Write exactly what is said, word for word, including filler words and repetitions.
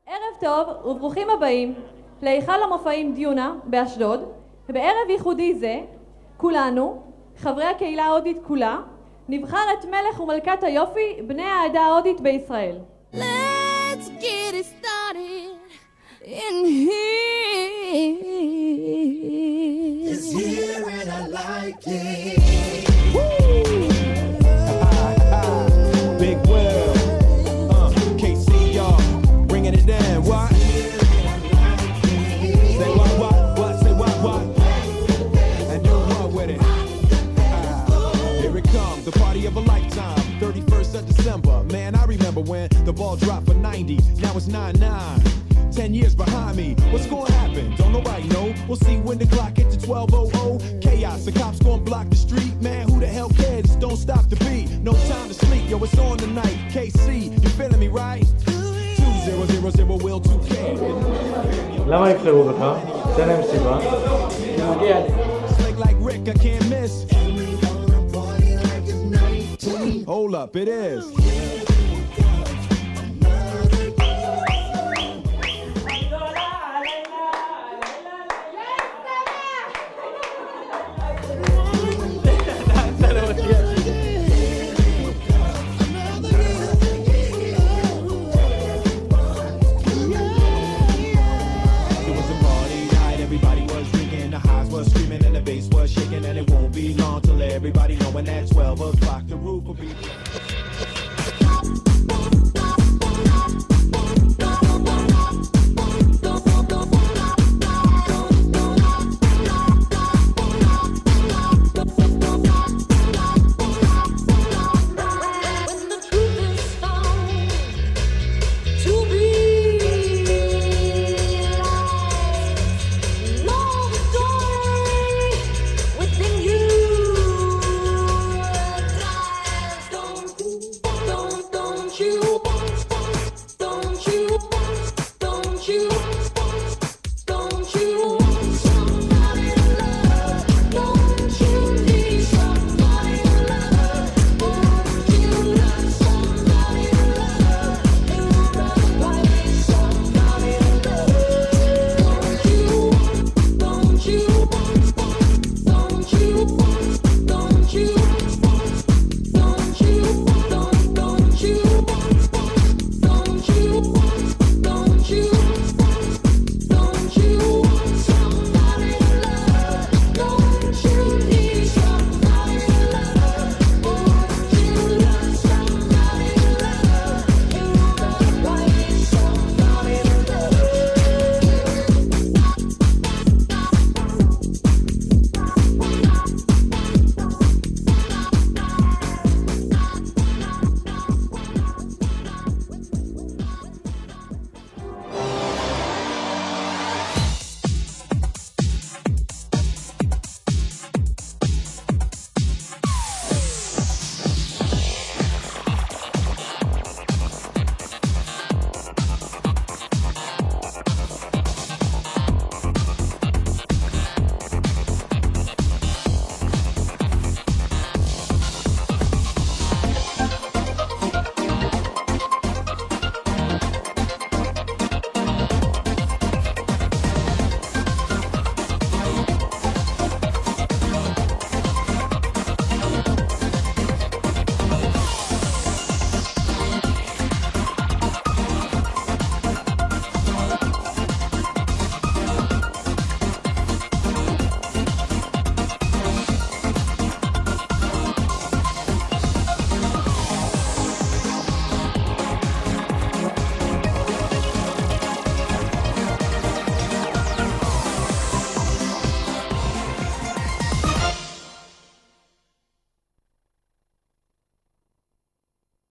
ערב טוב וברוכים הבאים להיכל המופעים דיונה באשדוד. ובערב ייחודי זה, כולנו, חברי הקהילה ההודית כולה, נבחר את מלך ומלכת היופי בני העדה ההודית בישראל. Let's get it started in here. It's here and I like it. Woo! Big Will, uh, K C y'all, bringing it down. What? Say what, what, what, say what, what? And do what with it? Ah, here it comes, the party of a lifetime. thirty-first of December, man, I remember when the ball dropped for ninety. Now it's nine nine. Ten years behind me, what's gonna happen? Don't nobody know. We'll see when the clock hits to twelve oh oh. Chaos, the cops gonna block the street. Man, who the hell cares? Don't stop the beat. No time to sleep, yo, it's on tonight. K C, you feeling me, right? two zero zero zero will two K. למה יבחרו בך? תן להם סיבה. מגיע לי. Slick like Rick, I can't miss. Hold up, it is.